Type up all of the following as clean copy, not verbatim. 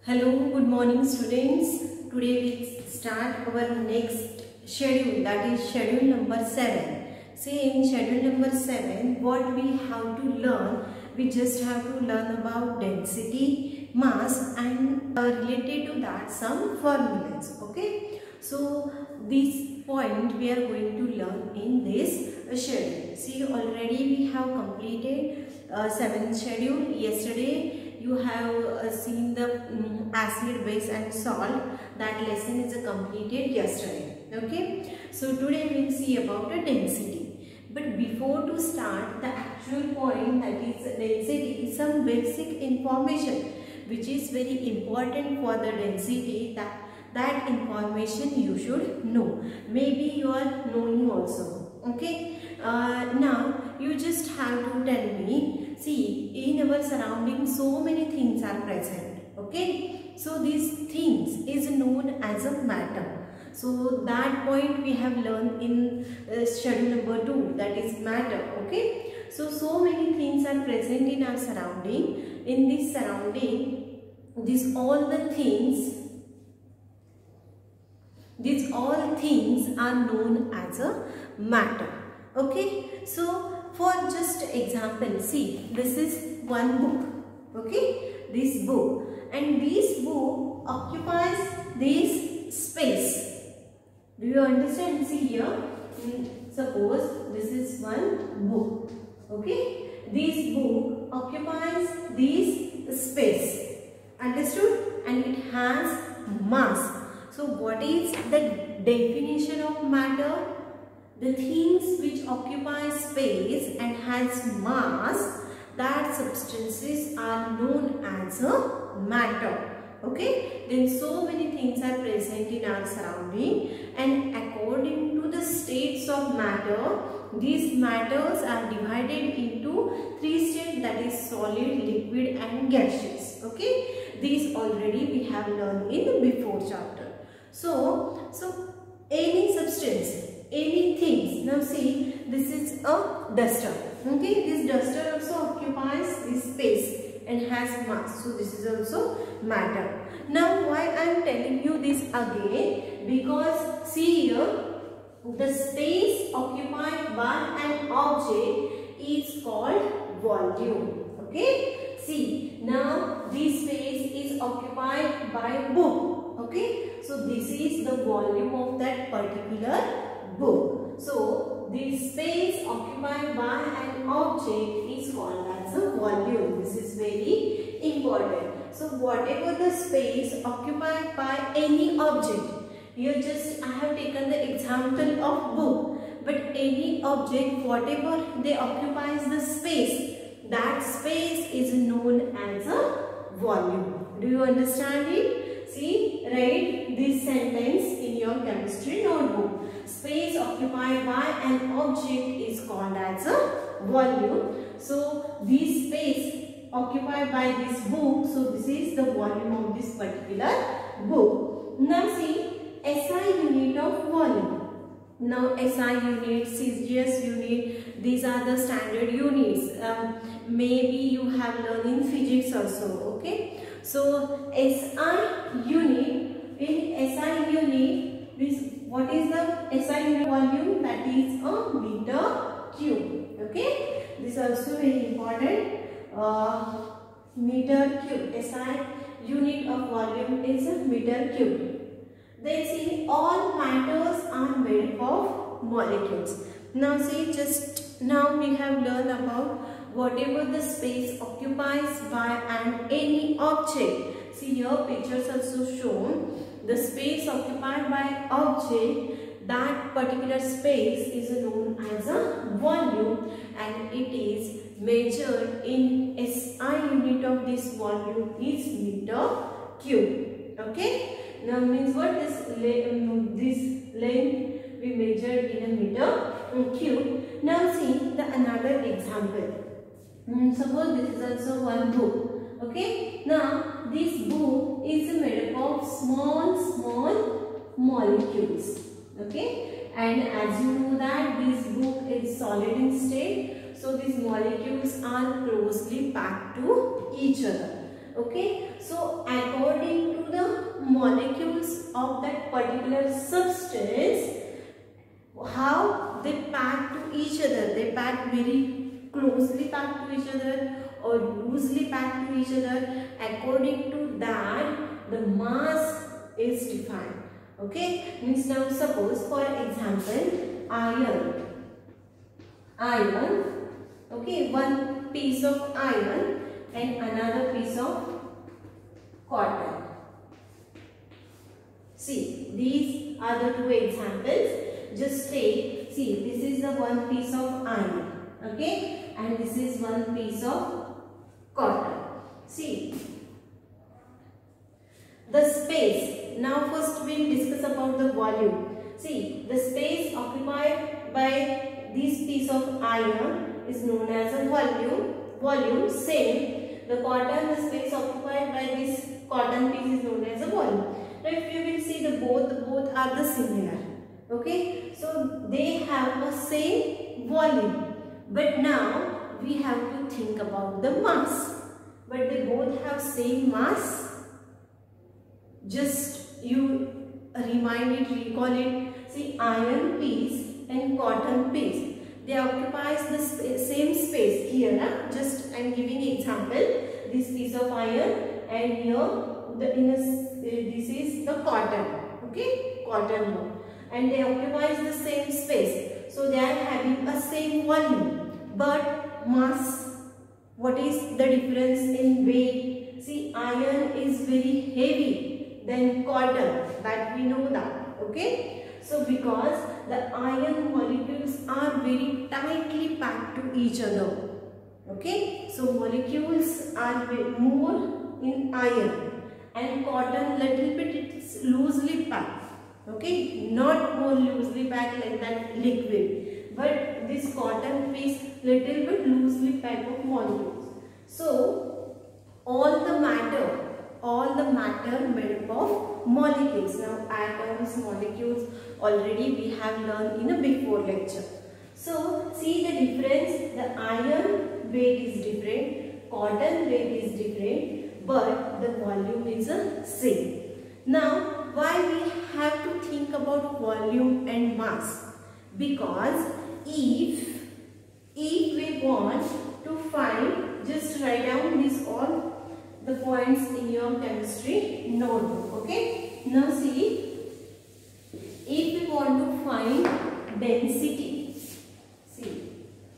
Hello, good morning students. Today we start our next schedule, that is schedule number 7. See, in schedule number 7 what we have to learn, we just have to learn about density, mass and related to that some formulas. Okay, so this point we are going to learn in this schedule. See, already we have completed 7th schedule. Yesterday you have seen the acid, base and salt. That lesson is completed yesterday. Okay, so today we will see about the density. But before to start the actual point, that is density, some basic information which is very important for the density. That information you should know. Maybe you are knowing also. Okay, now you just have to tell me. See, in our surroundings so many things are present. Okay, so these things is known as a matter. So that point we have learned in schedule number 2, that is matter. Okay, so many things are present in our surrounding. In this surrounding, these all things are known as a matter. Okay, so for just example, see, this is one book. Okay, this book, and this book occupies this space. Do you understand? See here, suppose this is one book. Okay, this book occupies this space. Understood? And it has mass. So what is the definition of matter? The things which occupy space and has mass, that substances are known as a matter. Okay, then so many things are present in our surrounding, and according to the states of matter, these matters are divided into 3 states, that is solid, liquid and gaseous. Okay, these already we have learned in the before chapter. So any substance, anything. Now see, this is a duster. Okay, this duster also occupies this space and has mass. So this is also matter. Now why I am telling you this again? Because see here, the space occupied by an object is called volume. Okay, see, now this space is occupied by a book. Okay, so this is the volume of that particular book. So this space occupied by an object is called as a volume. This is very important. So whatever the space occupied by any object, here just I have taken the example of book, but any object, whatever they occupies the space, that space is known as a volume. Do you understand it? See, write this sentence in your chemistry notebook. Space occupied by an object is called as a volume. So this space occupied by this book, so this is the volume of this particular book. Now see, SI unit of volume. Now SI unit, CGS unit, these are the standard units. Maybe you have learned in physics also. Okay, so SI unit, in SI unit, this, what is the SI unit volume? That is a meter cube. Okay, this is also very important. Meter cube, SI unit of volume is a meter cube. Then see, all matters are made of molecules. Now see, just now we have learned about whatever the space occupies by any object. See here, pictures also shown. The space occupied by object, that particular space is known as a volume, and it is measured in SI unit of this volume is meter cube. Okay, now means what this length we measured in a meter cube. Now see the another example. Suppose this is also one book. Okay, now this book is made up of small molecules. Okay, and as you know that this book is solid in state, so these molecules are closely packed to each other. Okay, so according to the molecules of that particular substance, how they pack to each other, they pack very closely packed to each other or loosely packed to each other. According to that, the mass is defined. Okay, means now suppose for example iron, okay, one piece of iron and another piece of cotton. See, these are the two examples. Just take, see, this is the one piece of iron, okay, and this is one piece of cotton. See, the space. Now first we will discuss about the volume. See, the space occupied by this piece of iron is known as a volume. Same, the cotton, the space occupied by this cotton piece is known as a volume. Now if you will see the both are the similar. Okay, so they have a same volume, but now we have to think about the mass. But they both have same mass. Just you remind it, recall it. See, iron piece and cotton piece, they occupies the same space here. Just I am giving example. This piece of iron and here this is the cotton. Okay, cotton one. And they occupies the same space, so they are having a same volume, but mass, what is the difference in weight? See, iron is very heavy than cotton, that we know that. Okay, so because the iron molecules are very tightly packed to each other. Okay, so molecules are more in iron, and cotton little bit it's loosely packed. Okay, not more loosely packed like that liquid, but this cotton piece little bit loosely packed of molecules. So all the matter made up of molecules. Now atoms, molecules already we have learned in a before lecture. So see the difference, the iron weight is different, cotton weight is different, but the volume is the same. Now why we have to think about volume and mass? Because if we want to find, just write down these all the points in your chemistry notebook. Okay, now see, if we want to find density, see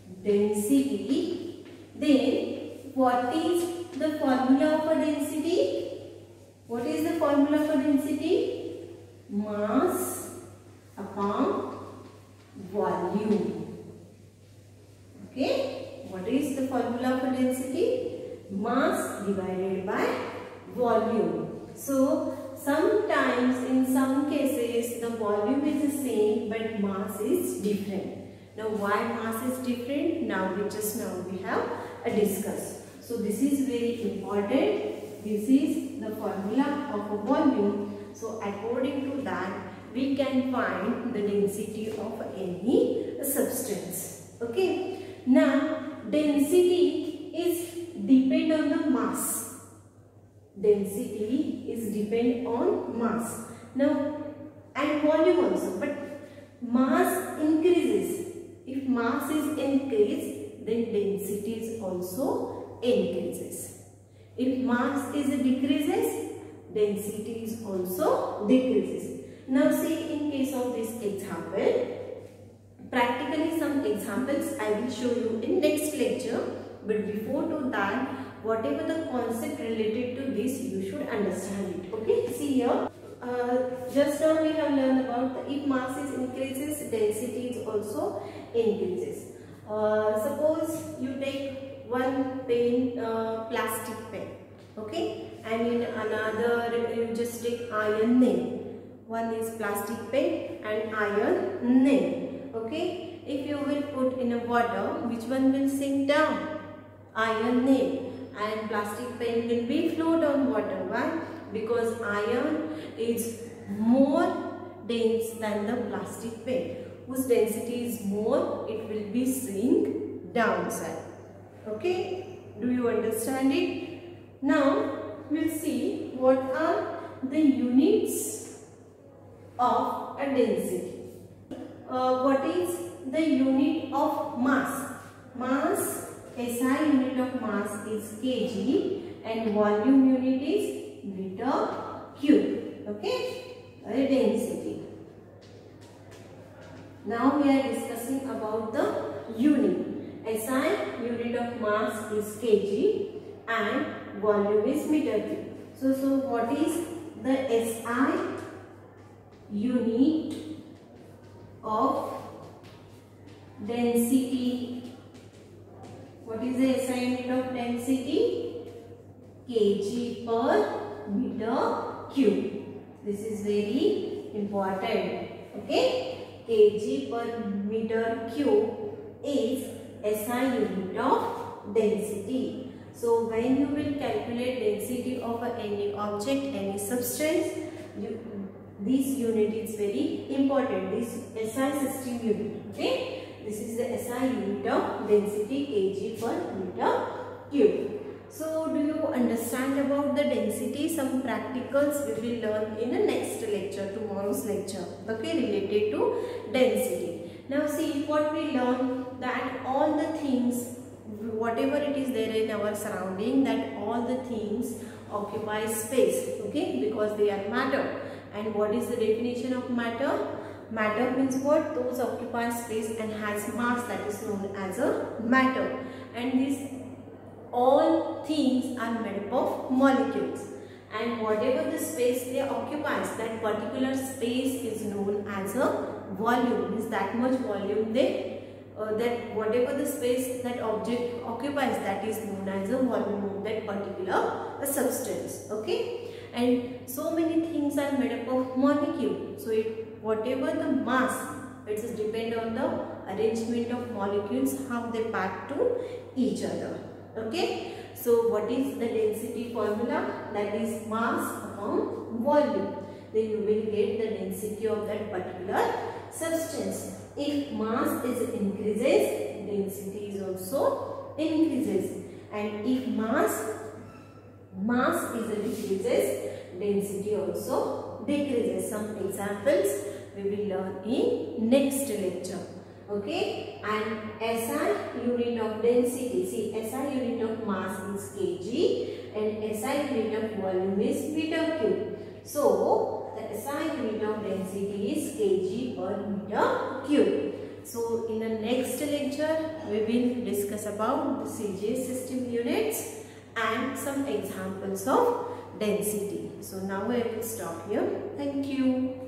density, then what is the formula for density? What is the formula for density? Mass upon volume. Okay, what is the formula for density? Mass divided by volume. So sometimes in some cases the volume is the same but mass is different. Now why mass is different? Now we have a discuss. So this is very important. This is the formula of a volume. So according to that we can find the density of any substance. Okay. Now density is depend on the mass. Density is depend on mass. Now and volume also, but mass increases. If mass is increased, then density is also increases. If mass is decreases, density is also decreases. Now see in case of this example, practically some examples I will show you in next lecture. But before to that, whatever the concept related to this, you should understand it. Okay, see here. Just now we have learned about if mass is increases, density is also increases. Suppose you take one pen, plastic pen, okay, and in another you just take iron nail. One is plastic pen and iron nail. Okay, if you will put in a water, which one will sink down? Iron nail. And plastic pen will be float on water. Why? Because iron is more dense than the plastic pen. Whose density is more, it will be sink downside. Okay, do you understand it? Now we'll see what are the units of a density. What is the unit of mass? Mass, SI unit of mass is kg and volume unit is meter cube. Okay, density. Now we are discussing about the unit. SI unit of mass is kg and volume is meter cube. So what is the SI unit of density? What is the SI unit of density? Kg per meter cube. This is very important. Okay, kg per meter cube is SI unit of density. So when you will calculate density of any object, any substance, this unit is very important. This SI system unit. Okay, this is the SI unit of density, kg per meter cube. So do you understand about the density? Some practicals we will learn in the next lecture, tomorrow's lecture. Okay, related to density. Now see what we learn, that all the things, whatever it is there in our surrounding, that all the things occupy space. Okay, because they are matter. And what is the definition of matter? Matter means what? Those occupy space and has mass, that is known as a matter. And these all things are made up of molecules. And whatever the space they occupies, that particular space is known as a volume. Means that much volume they, that whatever the space that object occupies, that is known as a volume of that particular substance. Okay, and so many things are made up of molecule. So whatever the mass, it is depend on the arrangement of molecules, how they pack to each other. Okay, so what is the density formula? That is mass upon volume. Then you will get the density of that particular substance. If mass is increases, density is also increases. And if mass is decreases, density also decreases. Some examples we will learn in next lecture. Okay, and SI unit of density, see SI unit of mass is kg and SI unit of volume is meter cube. So the SI unit of density is kg per meter cube. So in the next lecture we will discuss about the CJ system units and some examples of density. So now I will stop here. Thank you.